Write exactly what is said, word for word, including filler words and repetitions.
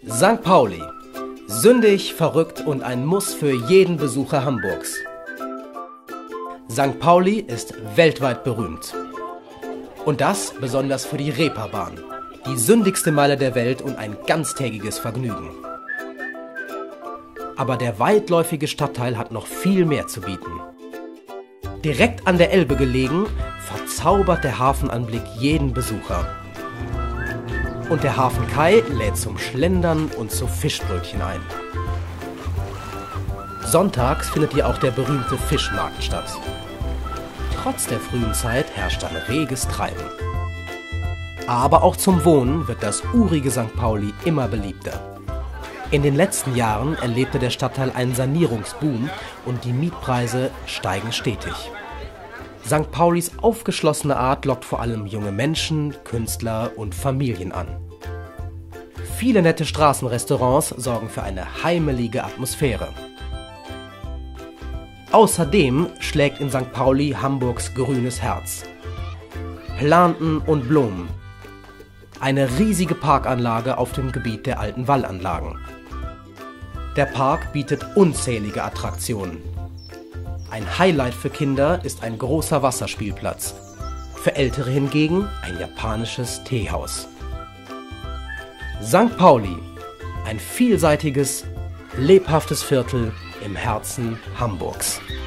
Sankt Pauli. Sündig, verrückt und ein Muss für jeden Besucher Hamburgs. Sankt Pauli ist weltweit berühmt. Und das besonders für die Reeperbahn, die sündigste Meile der Welt und ein ganztägiges Vergnügen. Aber der weitläufige Stadtteil hat noch viel mehr zu bieten. Direkt an der Elbe gelegen, verzaubert der Hafenanblick jeden Besucher. Und der Hafenkai lädt zum Schlendern und zu Fischbrötchen ein. Sonntags findet hier auch der berühmte Fischmarkt statt. Trotz der frühen Zeit herrscht ein reges Treiben. Aber auch zum Wohnen wird das urige Sankt Pauli immer beliebter. In den letzten Jahren erlebte der Stadtteil einen Sanierungsboom und die Mietpreise steigen stetig. Sankt Paulis aufgeschlossene Art lockt vor allem junge Menschen, Künstler und Familien an. Viele nette Straßenrestaurants sorgen für eine heimelige Atmosphäre. Außerdem schlägt in Sankt Pauli Hamburgs grünes Herz. Planten und Blumen. Eine riesige Parkanlage auf dem Gebiet der alten Wallanlagen. Der Park bietet unzählige Attraktionen. Ein Highlight für Kinder ist ein großer Wasserspielplatz. Für Ältere hingegen ein japanisches Teehaus. Sankt Pauli, ein vielseitiges, lebhaftes Viertel im Herzen Hamburgs.